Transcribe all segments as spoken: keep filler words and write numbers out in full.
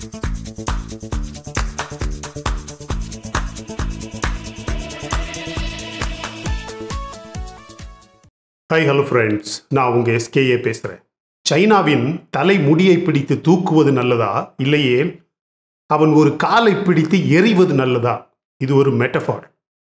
Hi hello friends, நான் உங்கள் SKA பேசுகிறேன். சைனாவின் தலை முடியை பிடித்து தூக்குவது நல்லதா, இல்லையே அவன் ஒரு காலை பிடித்து எறிவது நல்லதா? இது ஒரு மெட்டஃபார்.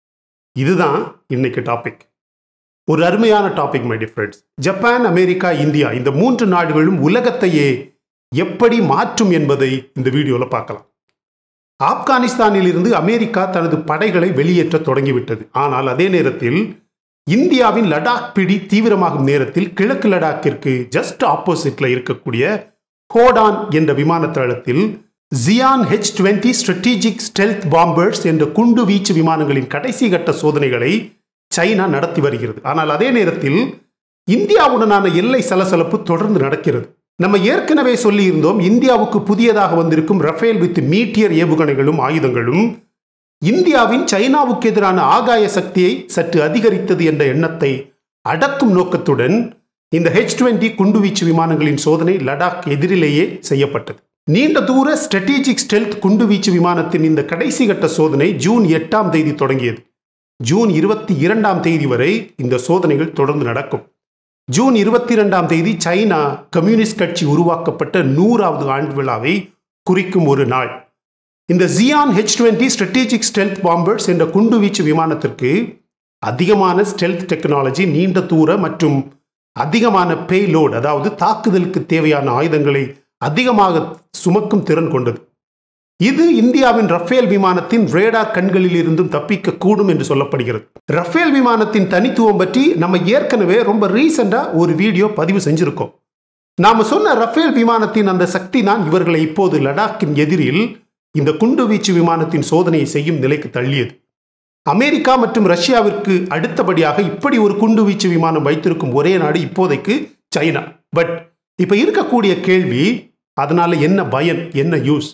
இதுதான் இன்னைக்கு டாபிக். ஒரு அருமையான topic my dear friends. Japan, America, India இந்த மூன்று நாடுகளும் உலகத்தையே எப்படி மாற்றும் என்பதை இந்த வீடியோவில் பார்க்கலாம். ஆப்கானிஸ்தானில் இருந்து அமெரிக்கா தனது படைகளை வெளியேற்ற தொடங்கிவிட்டது. ஆனால் அதே நேரத்தில் இந்தியாவின் லடாக் பிடி தீவிரமாகும் நேரத்தில் கிழக்கு லடாக்கிற்கு ஜஸ்ட் ஆப்போசிட்ல இருக்கக்கூடிய கோடான் என்ற விமான தளத்தில் Xian H twenty strategic stealth bombers என்ற குண்டு வீச்சு விமானங்களின் கடைசி கட்ட சோதனைகளை சைனா நடத்தி வருகிறது. ஆனால் அதே நேரத்தில் இந்தியாவுடனான எல்லை சலசலப்பு தொடர்ந்து நடக்கிறது. நம்ம ஏற்கனவே சொல்லியிருந்தோம், இந்தியாவுக்கு புதியதாக வந்திருக்கும் ரஃபேல் வித் மீட்டியர் ஏவுகணைகளும் ஆயுதங்களும் இந்தியாவின் சைனாவுக்கு எதிரான ஆகாய சக்தியை சற்று அதிகரித்தது என்ற எண்ணத்தை அடக்கும் நோக்கத்துடன் இந்த ஹெச் டுவெண்ட்டி குண்டுவீச்சு விமானங்களின் சோதனை லடாக் எதிரிலேயே செய்யப்பட்டது. நீண்ட தூர ஸ்ட்ராட்டஜிக் ஸ்டெல்த் குண்டுவீச்சு விமானத்தின் இந்த கடைசி கட்ட சோதனை ஜூன் எட்டாம் தேதி தொடங்கியது. ஜூன் இருபத்தி இரண்டாம் தேதி வரை இந்த சோதனைகள் தொடர்ந்து நடக்கும். ஜூன் இருபத்தி இரண்டாம் தேதி சைனா கம்யூனிஸ்ட் கட்சி உருவாக்கப்பட்ட நூறாவது ஆண்டு விழாவை குறிக்கும் ஒரு நாள். இந்த Xian H twenty strategic stealth bombers என்ற குண்டுவீச்சு விமானத்திற்கு அதிகமான ஸ்டெல்த் டெக்னாலஜி, நீண்ட தூர மற்றும் அதிகமான பேலோட், அதாவது தாக்குதலுக்கு தேவையான ஆயுதங்களை அதிகமாக சுமக்கும் திறன் கொண்டது. இது இந்தியாவின் ரஃபேல் விமானத்தின் ரேடார் கண்களில் இருந்தும் தப்பிக்க கூடும் என்று சொல்லப்படுகிறது. ரஃபேல் விமானத்தின் தனித்துவம் பற்றி நம்ம ஏற்கனவே ரொம்ப ரீசெண்டா ஒரு வீடியோ பதிவு செஞ்சிருக்கோம். நாம சொன்ன ரஃபேல் விமானத்தின் அந்த சக்தி தான் இவர்களை இப்போது லடாக்கின் எதிரில் இந்த குண்டுவீச்சு விமானத்தின் சோதனையை செய்யும் நிலைக்கு தள்ளியது. அமெரிக்கா மற்றும் ரஷ்யாவிற்கு அடுத்தபடியாக இப்படி ஒரு குண்டுவீச்சு விமானம் வைத்திருக்கும் ஒரே நாடு இப்போதைக்கு சைனா. பட் இப்ப இருக்கக்கூடிய கேள்வி, அதனால என்ன பயன், என்ன யூஸ்?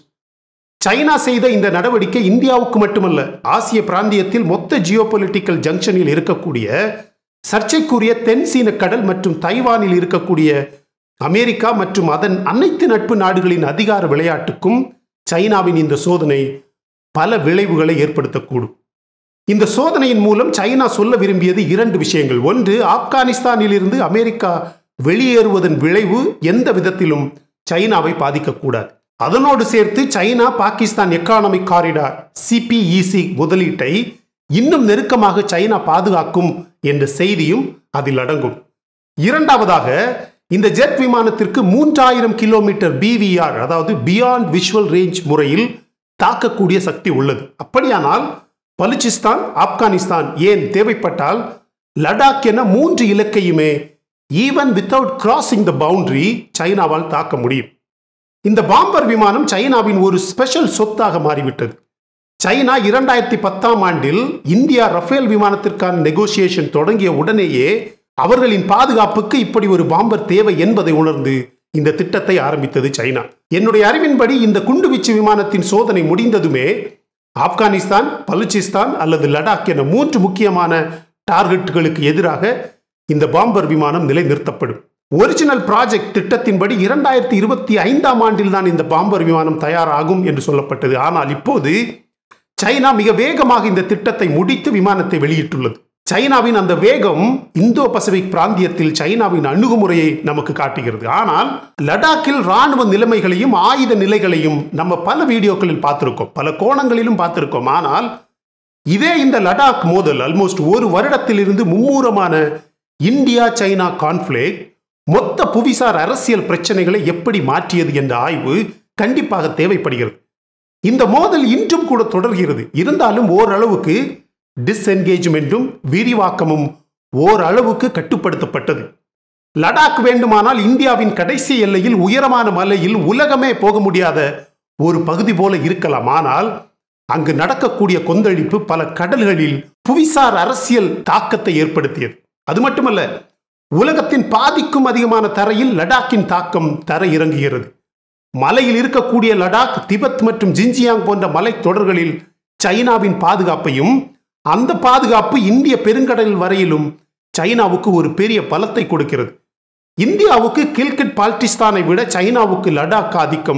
சைனா செய்த இந்த நடவடிக்கை இந்தியாவுக்கு மட்டுமல்ல, ஆசிய பிராந்தியத்தில் மொத்த ஜியோபொலிட்டிக்கல் ஜங்ஷனில் இருக்கக்கூடிய சர்ச்சைக்குரிய தென் சீன கடல் மற்றும் தைவானில் இருக்கக்கூடிய அமெரிக்கா மற்றும் அதன் அனைத்து நட்பு நாடுகளின் அதிகார விளையாட்டுக்கும் சைனாவின் இந்த சோதனை பல விளைவுகளை ஏற்படுத்தக்கூடும். இந்த சோதனையின் மூலம் சைனா சொல்ல விரும்பியது இரண்டு விஷயங்கள். ஒன்று, ஆப்கானிஸ்தானில் இருந்து அமெரிக்கா வெளியேறுவதன் விளைவு எந்த விதத்திலும் சைனாவை பாதிக்கக்கூடாது. அதனோடு சேர்த்து China Pakistan economic corridor CPEC முதலீட்டை இன்னும் நெருக்கமாக சைனா பாதுகாக்கும் என்ற செய்தியும் அதில் அடங்கும். இரண்டாவதாக, இந்த ஜெட் விமானத்திற்கு மூன்றாயிரம் கிலோமீட்டர் பிவிஆர், அதாவது பியாண்ட் விஷுவல் ரேஞ்ச் முறையில் தாக்கக்கூடிய சக்தி உள்ளது. அப்படியானால் பலுச்சிஸ்தான், ஆப்கானிஸ்தான், ஏன் தேவைப்பட்டால் லடாக் என மூன்று இலக்கையுமே even without crossing the boundary சைனாவால் தாக்க முடியும். இந்த பாம்பர் விமானம் சைனாவின் ஒரு ஸ்பெஷல் சொத்தாக மாறிவிட்டது. சைனா இரண்டாயிரத்தி பத்தாம் ஆண்டில் இந்தியா ரஃபேல் விமானத்திற்கான நெகோசியேஷன் தொடங்கிய உடனேயே அவர்களின் பாதுகாப்புக்கு இப்படி ஒரு பாம்பர் தேவை என்பதை உணர்ந்து இந்த திட்டத்தை ஆரம்பித்தது சைனா. என்னுடைய அறிவின்படி இந்த குண்டுவீச்சு விமானத்தின் சோதனை முடிந்ததுமே ஆப்கானிஸ்தான், பலுச்சிஸ்தான் அல்லது லடாக் என மூன்று முக்கியமான டார்கெட்டுகளுக்கு எதிராக இந்த பாம்பர் விமானம் நிலைநிறுத்தப்படும். ஒரிஜினல் ப்ராஜெக்ட் திட்டத்தின்படி இரண்டாயிரத்தி இருபத்தி ஐந்தாம் ஆண்டில் தான் இந்த பாம்பர் விமானம் தயாராகும் என்று சொல்லப்பட்டது. ஆனால் இப்போது சைனா மிக வேகமாக இந்த திட்டத்தை முடித்து விமானத்தை வெளியிட்டுள்ளது. சைனாவின் அந்த வேகம் இந்தோ பசிபிக் பிராந்தியத்தில் சைனாவின் அணுகுமுறையை நமக்கு காட்டுகிறது. ஆனால் லடாக்கில் ராணுவ நிலைமைகளையும் ஆயுத நிலைகளையும் நம்ம பல வீடியோக்களில் பார்த்திருக்கோம், பல கோணங்களிலும் பார்த்திருக்கோம். ஆனால் இதே இந்த லடாக் மோதல் ஆல்மோஸ்ட் ஒரு வருடத்தில் இருந்து மும்மூரமான இந்தியா சைனா கான்ஃபிளிக்ட் மொத்த புவிசார் அரசியல் பிரச்சனைகளை எப்படி மாற்றியது என்ற ஆய்வு கண்டிப்பாக தேவைப்படுகிறது. இந்த மோதல் இன்றும் கூட தொடர்கிறது. இருந்தாலும் ஓரளவுக்கு டிஸ்என்கேஜ்மெண்ட்டும் விரிவாக்கமும் ஓரளவுக்கு கட்டுப்படுத்தப்பட்டது. லடாக் வேண்டுமானால் இந்தியாவின் கடைசி எல்லையில் உயரமான மலையில் உலகமே போக முடியாத ஒரு பகுதி போல இருக்கலாம். ஆனால் அங்கு நடக்கக்கூடிய கொந்தளிப்பு பல கடல்களில் புவிசார் அரசியல் தாக்கத்தை ஏற்படுத்தியது. அது மட்டுமல்ல, உலகத்தின் பாதிக்கும் அதிகமான தரையில் லடாக்கின் தாக்கம் தரை இறங்குகிறது. மலையில் இருக்கக்கூடிய லடாக், திபெத் மற்றும் ஜின்ஜியாங் போன்ற மலைத்தொடர்களில் சைனாவின் பாதுகாப்பையும், அந்த பாதுகாப்பு இந்திய பெருங்கடல் வரையிலும் சைனாவுக்கு ஒரு பெரிய பலத்தை கொடுக்கிறது. இந்தியாவுக்கு கில்கிட் பால்டிஸ்தானை விட சைனாவுக்கு லடாக் ஆதிக்கம்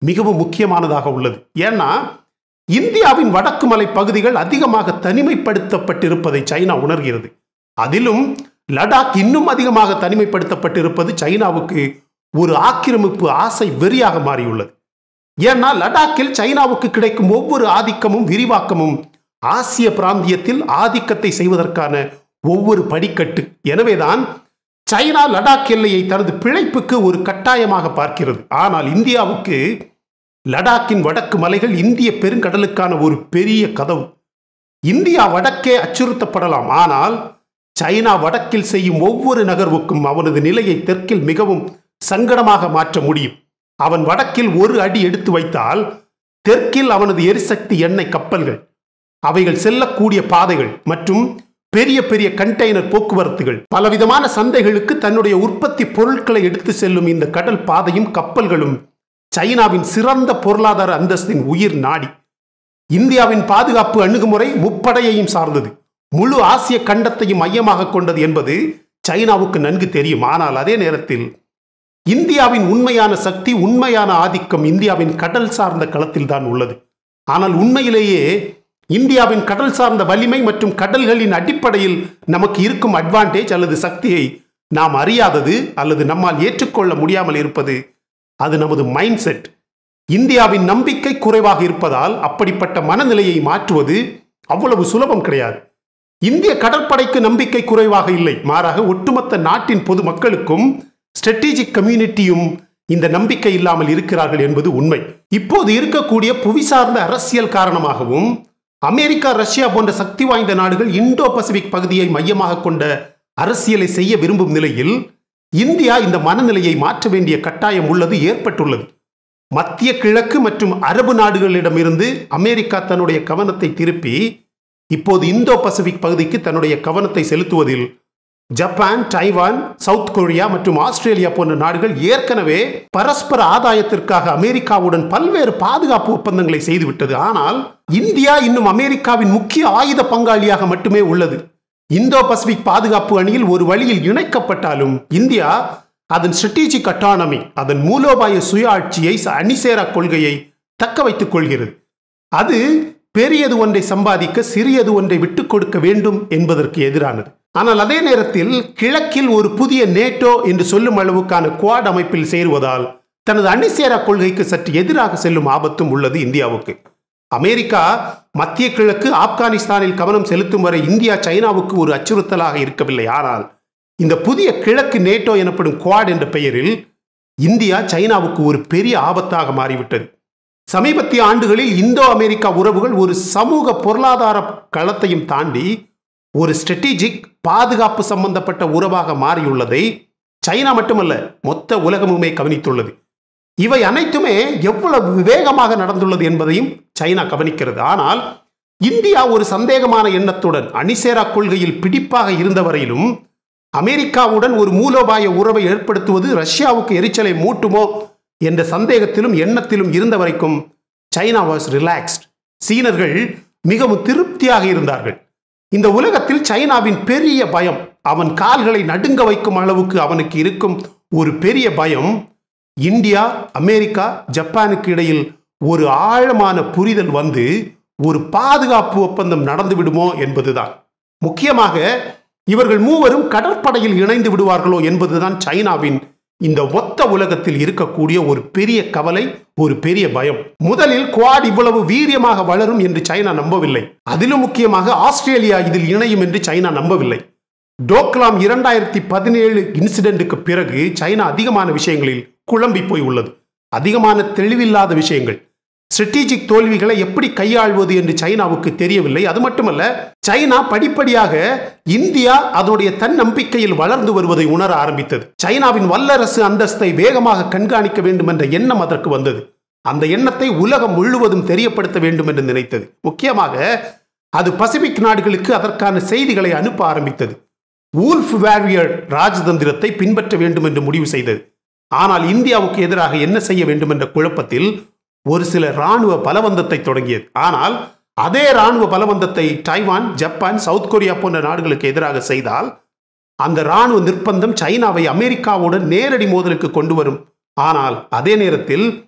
மிகவும் முக்கியமானதாக உள்ளது. ஏன்னா இந்தியாவின் வடக்கு மலை பகுதிகள் அதிகமாக தனிமைப்படுத்தப்பட்டிருப்பதை சைனா உணர்கிறது. அதிலும் லடாக் இன்னும் அதிகமாக தனிமைப்படுத்தப்பட்டிருப்பது சைனாவுக்கு ஒரு ஆக்கிரமிப்பு ஆசை வெறியாக மாறியுள்ளது. ஏன்னா லடாக்கில் சைனாவுக்கு கிடைக்கும் ஒவ்வொரு ஆதிக்கமும் விரிவாக்கமும் ஆசிய பிராந்தியத்தில் ஆதிக்கத்தை செய்வதற்கான ஒவ்வொரு படிக்கட்டு. எனவேதான் சைனா லடாக் எல்லையை தனது பிழைப்புக்கு ஒரு கட்டாயமாக பார்க்கிறது. ஆனால் இந்தியாவுக்கு லடாக்கின் வடக்கு மலைகள் இந்திய பெருங்கடலுக்கான ஒரு பெரிய கதவு. இந்தியா வடக்கே அச்சுறுத்தப்படலாம், ஆனால் சைனா வடக்கில் செய்யும் ஒவ்வொரு நகர்வுக்கும் அவனது நிலையை தெற்கில் மிகவும் சங்கடமாக மாற்ற முடியும். அவன் வடக்கில் ஒரு அடி எடுத்து வைத்தால் தெற்கில் அவனது எரிசக்தி எண்ணெய் கப்பல்கள், அவைகள் செல்லக்கூடிய பாதைகள் மற்றும் பெரிய பெரிய கண்டெய்னர் போக்குவரத்துகள், பலவிதமான சந்தைகளுக்கு தன்னுடைய உற்பத்தி பொருட்களை எடுத்து செல்லும் இந்த கடல் பாதையும் கப்பல்களும் சைனாவின் சிறந்த பொருளாதார அந்தஸ்தின் உயிர் நாடி. இந்தியாவின் பாதுகாப்பு அணுகுமுறை முப்படையையும் சார்ந்தது, முழு ஆசிய கண்டத்தையும் மையமாக கொண்டது என்பது சைனாவுக்கு நன்கு தெரியும். ஆனால் அதே நேரத்தில் இந்தியாவின் உண்மையான சக்தி, உண்மையான ஆதிக்கம் இந்தியாவின் கடல் சார்ந்த களத்தில் தான் உள்ளது. ஆனால் உண்மையிலேயே இந்தியாவின் கடல் சார்ந்த வலிமை மற்றும் கடல்களின் அடிப்படையில் நமக்கு இருக்கும் அட்வான்டேஜ் அல்லது சக்தியை நாம் அறியாதது அல்லது நம்மால் ஏற்றுக்கொள்ள முடியாமல் இருப்பது அது நமது மைண்ட் செட். இந்தியாவின் நம்பிக்கை குறைவாக இருப்பதால் அப்படிப்பட்ட மனநிலையை மாற்றுவது அவ்வளவு சுலபம் கிடையாது. இந்திய கடற்படைக்கு நம்பிக்கை குறைவாக இல்லை, மாறாக ஒட்டுமொத்த நாட்டின் பொது மக்களுக்கும் ஸ்ட்ராட்டஜிக் கம்யூனிட்டியும் இந்த நம்பிக்கை இல்லாமல் இருக்கிறார்கள் என்பது உண்மை. இப்போது இருக்கக்கூடிய புவிசார்ந்த அரசியல் காரணமாகவும் அமெரிக்கா, ரஷ்யா போன்ற சக்தி வாய்ந்த நாடுகள் இந்தோ பசிபிக் பகுதியை மையமாக கொண்ட அரசியலை செய்ய விரும்பும் நிலையில் இந்தியா இந்த மனநிலையை மாற்ற வேண்டிய கட்டாயம் உள்ளது, ஏற்பட்டுள்ளது. மத்திய கிழக்கு மற்றும் அரபு நாடுகளிடமிருந்து அமெரிக்கா தன்னுடைய கவனத்தை திருப்பி இப்போது இந்தோ பசிபிக் பகுதிக்கு தன்னுடைய கவனத்தை செலுத்துவதில் ஜப்பான், தைவான், சவுத் கொரியா மற்றும் ஆஸ்திரேலியா போன்ற நாடுகள் ஏற்கனவே பரஸ்பர ஆதாயத்திற்காக அமெரிக்காவுடன் பல்வேறு பாதுகாப்பு ஒப்பந்தங்களை செய்துவிட்டது. ஆனால் இந்தியா இன்னும் அமெரிக்காவின் முக்கிய ஆயுத பங்காளியாக மட்டுமே உள்ளது. இந்தோ பசிபிக் பாதுகாப்பு அணியில் ஒரு வழியில் இணைக்கப்பட்டாலும் இந்தியா அதன் ஸ்ட்ராட்டஜிக் அட்டானமி, அதன் மூலோபாய சுயாட்சியை, அணிசேரா கொள்கையை தக்க வைத்துக் கொள்கிறது. அது பெரியது ஒன்றை சம்பாதிக்க சிறியது ஒன்றை விட்டுக் கொடுக்க வேண்டும் என்பதற்கு எதிரானது. ஆனால் அதே நேரத்தில் கிழக்கில் ஒரு புதிய நேட்டோ என்று சொல்லும் அளவுக்கான குவாட் அமைப்பில் சேருவதால் தனது அணிசேரா கொள்கைக்கு சற்று எதிராக செல்லும் ஆபத்தும் உள்ளது இந்தியாவுக்கு. அமெரிக்கா மத்திய கிழக்கு, ஆப்கானிஸ்தானில் கவனம் செலுத்தும் வரை இந்தியா சைனாவுக்கு ஒரு அச்சுறுத்தலாக இருக்கவில்லை. ஆனால் இந்த புதிய கிழக்கு நேட்டோ எனப்படும் குவாட் என்ற பெயரில் இந்தியா சைனாவுக்கு ஒரு பெரிய ஆபத்தாக மாறிவிட்டது. சமீபத்திய ஆண்டுகளில் இந்தோ அமெரிக்கா உறவுகள் ஒரு சமூக பொருளாதார களத்தையும் தாண்டி ஒரு ஸ்ட்ராட்டஜிக் பாதுகாப்பு சம்பந்தப்பட்ட உறவாக மாறியுள்ளதை சைனா மட்டுமல்ல, மொத்த உலகமுமே கவனித்துள்ளது. இவை அனைத்துமே எவ்வளவு வேகமாக நடந்துள்ளது என்பதையும் சைனா கவனிக்கிறது. ஆனால் இந்தியா ஒரு சந்தேகமான எண்ணத்துடன் அணிசேரா கொள்கையில் பிடிப்பாக இருந்த வரையிலும் அமெரிக்காவுடன் ஒரு மூலோபாய உறவை ஏற்படுத்துவது ரஷ்யாவுக்கு எரிச்சலை மூட்டுமோ என்ற சந்தேகத்திலும் எண்ணத்திலும் இருந்த வரைக்கும் சைனா வாஸ் ரிலாக்ஸ்ட். சீனர்கள் மிகவும் திருப்தியாக இருந்தார்கள். இந்த உலகத்தில் சைனாவின் பெரிய பயம், அவன் கால்களை நடுங்க வைக்கும் அளவுக்கு அவனுக்கு இருக்கும் ஒரு பெரிய பயம், இந்தியா, அமெரிக்கா, ஜப்பானுக்கு இடையில் ஒரு ஆழமான புரிதல் வந்து ஒரு பாதுகாப்பு ஒப்பந்தம் நடந்து விடுமோ என்பதுதான். முக்கியமாக இவர்கள் மூவரும் கடற்படையில் இணைந்து விடுவார்களோ என்பதுதான் சைனாவின் இந்த மொத்த உலகத்தில் இருக்கக்கூடிய ஒரு பெரிய கவலை, ஒரு பெரிய பயம். முதலில் குவாட் இவ்வளவு வீரியமாக வளரும் என்று சைனா நம்பவில்லை. அதிலும் முக்கியமாக ஆஸ்திரேலியா இதில் இணையும் என்று சைனா நம்பவில்லை. டோக்லாம் இரண்டாயிரத்தி பதினேழு இன்சிடென்ட்டுக்கு பிறகு சைனா அதிகமான விஷயங்களில் குழம்பி போய் உள்ளது. அதிகமான தெளிவில்லாத விஷயங்கள், ஸ்ட்ராட்டஜிக் தோல்விகளை எப்படி கையாள்வது என்று சைனாவுக்கு தெரியவில்லை. அது மட்டுமல்ல, சைனா படிப்படியாக இந்தியா அதனுடைய தன் நம்பிக்கையில் வளர்ந்து வருவதை உணர ஆரம்பித்தது. சைனாவின் வல்லரசு அந்தஸ்தை வேகமாக கண்காணிக்க வேண்டும் என்ற எண்ணம் அதற்கு வந்தது. அந்த எண்ணத்தை உலகம் முழுவதும் தெரியப்படுத்த வேண்டும் என்று நினைத்தது. முக்கியமாக அது பசிபிக் நாடுகளுக்கு அதற்கான செய்திகளை அனுப்ப ஆரம்பித்தது. வூல்ஃப் வாரியர் ராஜதந்திரத்தை பின்பற்ற வேண்டும் என்று முடிவு செய்தது. ஆனால் இந்தியாவுக்கு எதிராக என்ன செய்ய வேண்டும் என்ற குழப்பத்தில் ஒரு சில இராணுவ பலவந்தத்தை தொடங்கியது. ஆனால் அதே இராணுவ பலவந்தத்தை தைவான், ஜப்பான், சவுத் கொரியா போன்ற நாடுகளுக்கு எதிராக செய்தால் அந்த இராணுவ நிர்பந்தம் சைனாவை அமெரிக்காவுடன் நேரடி மோதலுக்கு கொண்டு வரும். ஆனால் அதே நேரத்தில்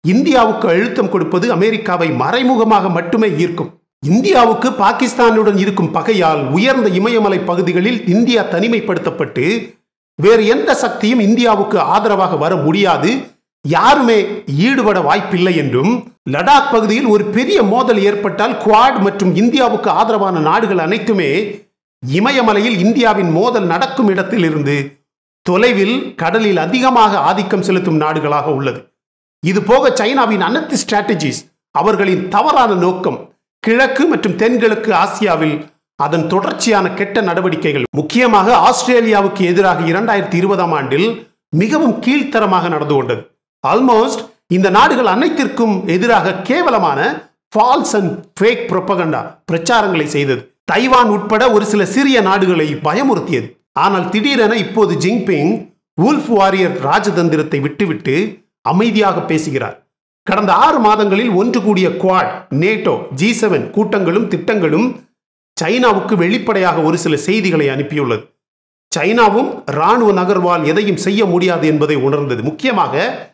இந்தியாவுக்கு அழுத்தம் கொடுப்பது அமெரிக்காவை மறைமுகமாக மட்டுமே ஈர்க்கும். இந்தியாவுக்கு பாகிஸ்தானுடன் இருக்கும் பகையால் உயர்ந்த இமயமலை பகுதிகளில் இந்தியா தனிமைப்படுத்தப்பட்டு வேறு எந்த சக்தியும் இந்தியாவுக்கு ஆதரவாக வர முடியாது, யாருமே ஈடுபட வாய்ப்பில்லை என்றும், லடாக் பகுதியில் ஒரு பெரிய மோதல் ஏற்பட்டால் குவாட் மற்றும் இந்தியாவுக்கு ஆதரவான நாடுகள் அனைத்துமே இமயமலையில் இந்தியாவின் மோதல் நடக்கும் இடத்திலிருந்து தொலைவில் கடலில் அதிகமாக ஆதிக்கம் செலுத்தும் நாடுகளாக உள்ளது. இது போக சைனாவின் அனைத்து ஸ்ட்ராட்டஜிஸ், அவர்களின் தவறான நோக்கம், கிழக்கு மற்றும் தென்கிழக்கு ஆசியாவில் அதன் தொடர்ச்சியான கெட்ட நடவடிக்கைகள், முக்கியமாக ஆஸ்திரேலியாவுக்கு எதிராக இரண்டாயிரத்தி இருபதாம் ஆண்டில் மிகவும் கீழ்த்தரமாக நடந்து கொண்டது. ஆல்மோஸ்ட் இந்த நாடுகள் அனைத்திற்கும் எதிராக கேவலமான ஃபால்ஸ் அண்ட் ஃபேக் புரோபகண்டா பிரச்சாரங்களை செய்தது. தைவான் உட்பட ஒரு சில சிறிய நாடுகளை பயமுறுத்தியது. ஆனால் திடீரென இப்போது ஜின்பிங் வூல்ஃப் வாரியர் ராஜதந்திரத்தை விட்டுவிட்டு அமைதியாக பேசுகிறார். கடந்த ஆறு மாதங்களில் ஒன்று கூடிய குவாட், நேட்டோ, ஜி செவன் கூட்டங்களும் திட்டங்களும் சைனாவுக்கு வெளிப்படையாக ஒரு சில செய்திகளை அனுப்பியுள்ளது. சைனாவும் இராணுவ நகர்வால் எதையும் செய்ய முடியாது என்பதை உணர்ந்தது. முக்கியமாக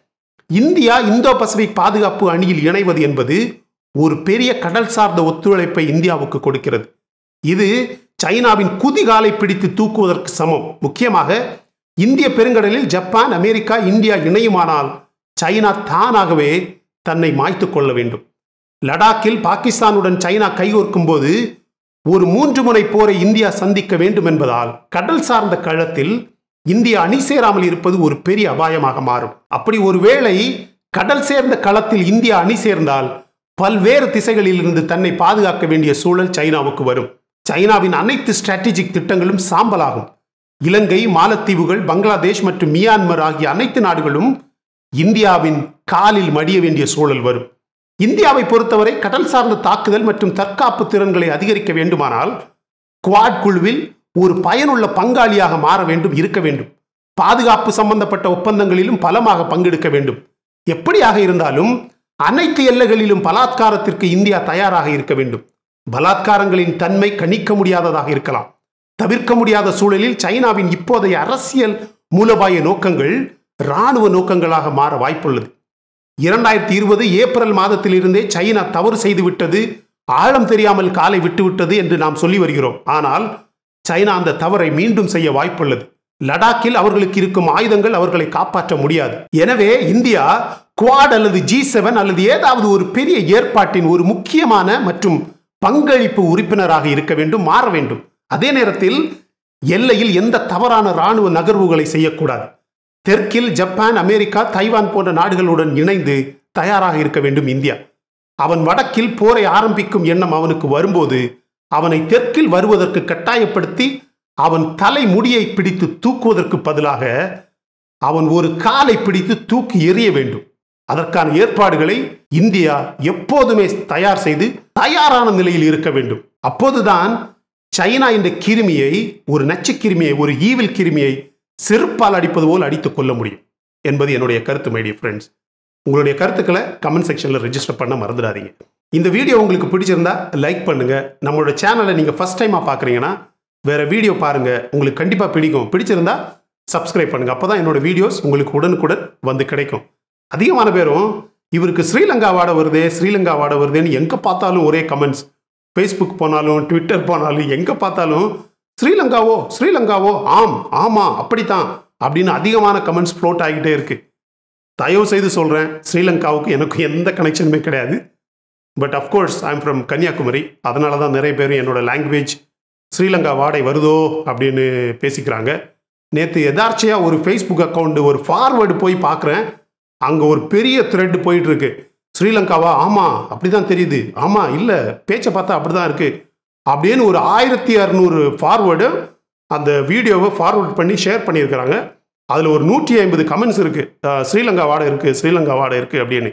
இந்தியா இந்தோ பசிபிக் பாதுகாப்பு அணியில் இணைவது என்பது ஒரு பெரிய கடல் சார்ந்த ஒத்துழைப்பை இந்தியாவுக்கு கொடுக்கிறது. இது சைனாவின் குதிகாலை பிடித்து தூக்குவதற்கு சமம். முக்கியமாக இந்திய பெருங்கடலில் ஜப்பான், அமெரிக்கா, இந்தியா இணையுமானால் சைனா தானாகவே தன்னை மாய்த்து கொள்ள வேண்டும். லடாக்கில் பாகிஸ்தானுடன் சைனா கைகோர்க்கும் போது ஒரு மூன்று முனை போரை இந்தியா சந்திக்க வேண்டும் என்பதால் கடல் சார்ந்த களத்தில் இந்தியா அணி சேராமல் இருப்பது ஒரு பெரிய அபாயமாக மாறும். அப்படி ஒருவேளை கடல் சேர்ந்த களத்தில் இந்தியா அணி சேர்ந்தால் பல்வேறு திசைகளில் இருந்து தன்னை பாதுகாக்க வேண்டிய சூழல் சைனாவுக்கு வரும். சைனாவின் அனைத்து ஸ்ட்ராட்டஜிக் திட்டங்களும் சாம்பலாகும். இலங்கை, மாலத்தீவுகள், பங்களாதேஷ் மற்றும் மியான்மர் ஆகிய அனைத்து நாடுகளும் இந்தியாவின் காலில் மடிய வேண்டிய சூழல் வரும். இந்தியாவை பொறுத்தவரை கடல் சார்ந்த தாக்குதல் மற்றும் தற்காப்பு திறன்களை அதிகரிக்க வேண்டுமானால் குவாட் குழுவில் ஒரு பயனுள்ள பங்காளியாக மாற வேண்டும், இருக்க வேண்டும். பாதுகாப்பு சம்பந்தப்பட்ட ஒப்பந்தங்களிலும் பலமாக பங்கெடுக்க வேண்டும். எப்படியாக இருந்தாலும் அனைத்து எல்லைகளிலும் பலாத்காரத்திற்கு இந்தியா தயாராக இருக்க வேண்டும். பலாத்காரங்களின் தன்மை கணிக்க முடியாததாக இருக்கலாம். தவிர்க்க முடியாத சூழலில் சைனாவின் இப்போதைய அரசியல் மூலோபாய நோக்கங்கள் இராணுவ நோக்கங்களாக மாற வாய்ப்புள்ளது. இரண்டாயிரத்தி இருபது ஏப்ரல் மாதத்திலிருந்தே சைனா தவறு செய்துவிட்டது, ஆழம் தெரியாமல் காலை விட்டுவிட்டது என்று நாம் சொல்லி வருகிறோம். ஆனால் சைனா அந்த தவறை மீண்டும் செய்ய வாய்ப்புள்ளது. லடாக்கில் அவர்களுக்கு இருக்கும் ஆயுதங்கள் அவர்களை காப்பாற்ற முடியாது. எனவே இந்தியா குவாட் அல்லது ஜி செவன் அல்லது ஏதாவது ஒரு பெரிய ஏற்பாட்டின் ஒரு முக்கியமான மற்றும் பங்களிப்பு உறுப்பினராக இருக்க வேண்டும், மாற வேண்டும். அதே நேரத்தில் எல்லையில் எந்த தவறான இராணுவ நகர்வுகளை செய்யக்கூடாது. தெற்கில் ஜப்பான், அமெரிக்கா, தைவான் போன்ற நாடுகளுடன் இணைந்து தயாராக இருக்க வேண்டும் இந்தியா. அவன் வடக்கில் போரை ஆரம்பிக்கும் எண்ணம் அவனுக்கு வரும்போது அவனை தெற்கில் வருவதற்கு கட்டாயப்படுத்தி அவன் தலை முடியை பிடித்து தூக்குவதற்கு பதிலாக அவன் ஒரு காலை பிடித்து தூக்கி எறிய வேண்டும். அதற்கான ஏற்பாடுகளை இந்தியா எப்போதுமே தயார் செய்து தயாரான நிலையில் இருக்க வேண்டும். அப்போதுதான் சைனா என்ற கிருமியை, ஒரு நச்சு கிருமியை, ஒரு ஈவில் கிருமியை செருப்பால் அடிப்பது போல் அடித்துக் கொள்ள முடியும் என்பது என்னுடைய கருத்து. மை டியர் ஃப்ரெண்ட்ஸ், உங்களுடைய கருத்துக்களை கமெண்ட் செக்ஷனில் ரெஜிஸ்டர் பண்ண மறந்துடாதீங்க. இந்த வீடியோ உங்களுக்கு பிடிச்சிருந்தா லைக் பண்ணுங்க. நம்மளோட சேனலை நீங்கள் ஃபர்ஸ்ட் டைமாக பார்க்குறீங்கன்னா வேற வீடியோ பாருங்க, உங்களுக்கு கண்டிப்பாக பிடிக்கும். பிடிச்சிருந்தா சப்ஸ்கிரைப் பண்ணுங்க. அப்போ தான் என்னோட வீடியோஸ் உங்களுக்கு உடனுக்குடன் வந்து கிடைக்கும். அதிகமான பேரும் இவருக்கு ஸ்ரீலங்கா வாட வருதே, ஸ்ரீலங்கா வாட வருதேன்னு எங்கே பார்த்தாலும் ஒரே கமெண்ட்ஸ். ஃபேஸ்புக் போனாலும் ட்விட்டர் போனாலும் எங்கே பார்த்தாலும் ஸ்ரீலங்காவோ ஸ்ரீலங்காவோ ஆம் ஆமாம் அப்படித்தான் அப்படின்னு அதிகமான கமெண்ட்ஸ் ஃப்ளோட் ஆகிட்டே இருக்கு. தயவு செய்து சொல்கிறேன், ஸ்ரீலங்காவுக்கு எனக்கு எந்த கனெக்ஷனுமே கிடையாது. But of course I am from Kanyakumari. அதனால தான் நிறைய பேர் என்னோட லாங்குவேஜ் ஸ்ரீலங்கா வாடை வருதோ அப்படின்னு பேசிக்கிறாங்க. நேற்று எதார்ச்சியாக ஒரு ஃபேஸ்புக் அக்கௌண்ட் ஒரு ஃபார்வேர்டு போய் பார்க்குறேன், அங்கே ஒரு பெரிய த்ரெட் போயிட்டுருக்கு. ஸ்ரீலங்காவா? ஆமாம் அப்படி தான் தெரியுது. ஆமாம் இல்லை பேச்சை பார்த்தா அப்படி தான் இருக்குது அப்படின்னு ஒரு ஆயிரத்தி அறநூறு ஃபார்வேர்டு அந்த வீடியோவை ஃபார்வேர்ட் பண்ணி ஷேர் பண்ணியிருக்கிறாங்க. அதில் ஒரு நூற்றி ஐம்பது கமெண்ட்ஸ் இருக்குது, ஸ்ரீலங்கா வாடை இருக்குது, ஸ்ரீலங்கா வாடை இருக்குது அப்படின்னு.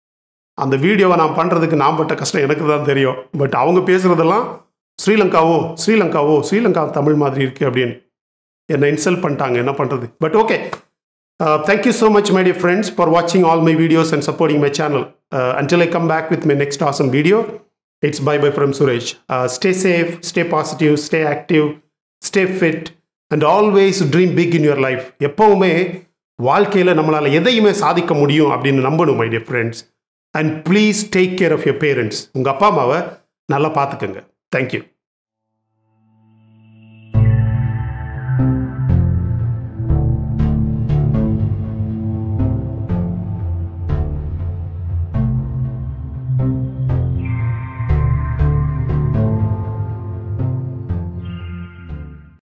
அந்த வீடியோவை நான் பண்ணுறதுக்கு நான் பட்ட கஷ்டம் எனக்கு தான் தெரியும். பட் அவங்க பேசுகிறதெல்லாம் ஸ்ரீலங்காவோ ஸ்ரீலங்காவோ ஸ்ரீலங்கா தமிழ் மாதிரி இருக்குது அப்படின்னு என்னை இன்சல்ட் பண்ணிட்டாங்க. என்ன பண்ணுறது? But okay, thank you so much my dear friends for வாட்சிங் all my videos and supporting my channel. Until I come back with my next awesome video, it's bye bye from Suresh. Uh, stay safe, stay positive, stay active, stay fit and always dream big in your life. எப்பவுமே வாழ்க்கையில் நம்மளால் எதையுமே சாதிக்க முடியும் அப்படின்னு நம்பணும் my dear friends. And please take care of your parents. உங்கள் அப்பா அம்மாவை நல்லா பார்த்துக்கோங்க. தேங்க்யூ.